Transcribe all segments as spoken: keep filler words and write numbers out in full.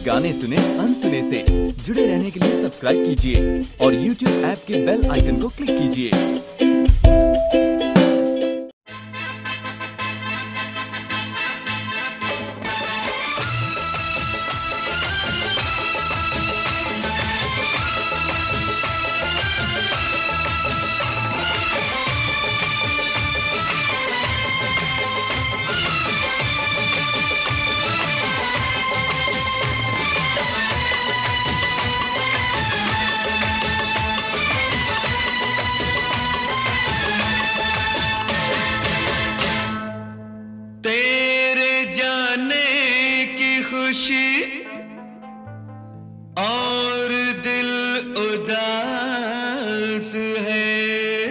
गाने सुने अनसुने से। जुड़े रहने के लिए सब्सक्राइब कीजिए और यूट्यूब ऐप के बेल आइकन को क्लिक कीजिए। खुशी और दिल उदास है,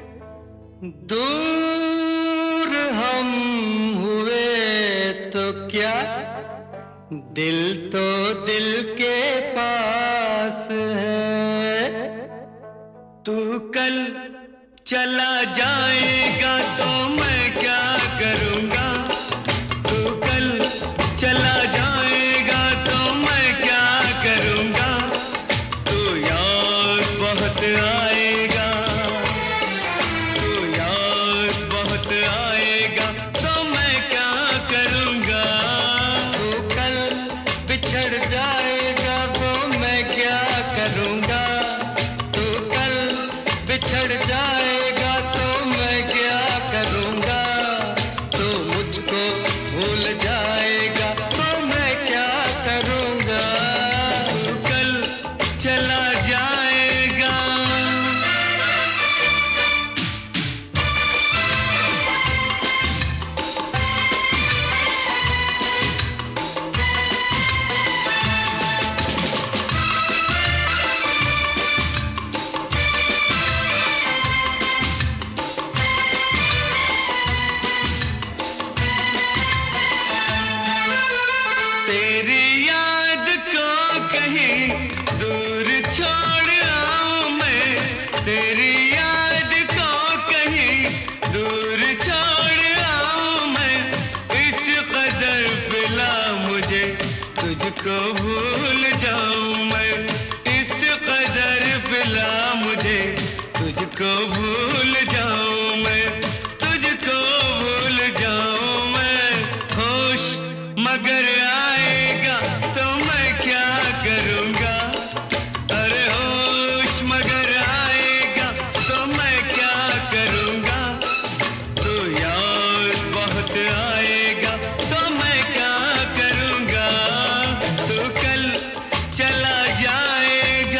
दूर हम हुए तो क्या, दिल तो दिल के पास है। तू कल चला जाएगा तो मैं क्या करूँगा, तू कल चला जाएगा तो मैं क्या करूँगा, तू याद बहुत आएगा, तू याद बहुत आएगा तो मैं क्या करूँगा। तू कल बिछड़ जाएगा तो मैं क्या करूँगा, तू कल बिछड़ जाएगा तो मैं क्या करूँगा। तू मुझको भूल जाएगा तो मैं क्या करूँगा, तू कल चला जाएगा। तेरी याद को कहीं दूर छोड़ आऊं मैं, तेरी याद को कहीं दूर छोड़ आऊं मैं। इस कदर पिला मुझे तुझको भूल जाऊं मैं, इस कदर पिला मुझे तुझको भूल जाऊं मैं, तुझको भूल जाऊं मैं। होश मगर आएगा तो मैं क्या करूँगा, अरे होश मगर आएगा तो मैं क्या करूँगा। तो याद बहुत आएगा तो मैं क्या करूँगा, तो कल चला जाएगा।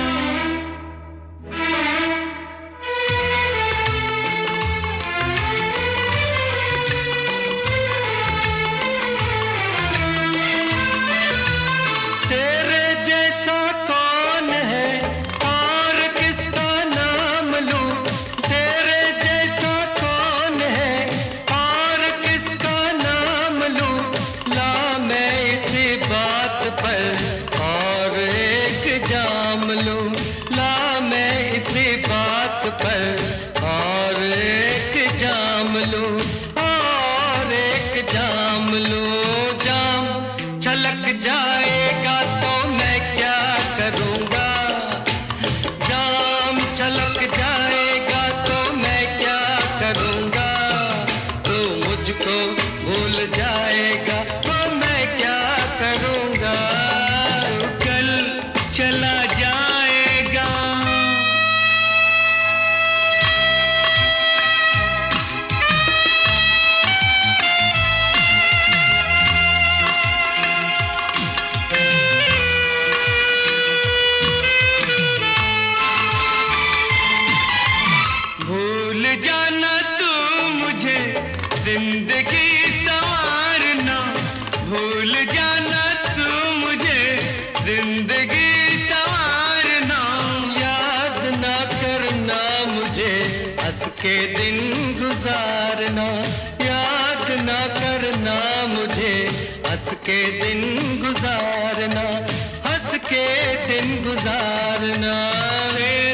तेरे जैसा कौन है और किसका नाम लूं, तेरे जैसा कौन है और किसका नाम लूं। ला मैं इसी बात पर और एक जाम लूं, ला मैं इसी बात पर और एक जाम लूं, और एक जाम लूं। जाम छलक जाएगा तो मैं क्या करूँगा, जाम छलक जाएगा तो मैं क्या करूँगा। तो मुझको भूल जाएगा तो मैं क्या करूँगा, कल चला जाएगा। भूल जाना तू मुझे जिंदगी संवारना, भूल जाना तू मुझे जिंदगी संवारना। याद ना करना मुझे हंस के दिन गुजारना, याद ना करना मुझे हंस के दिन गुजारना, हंस के दिन गुजारना। रे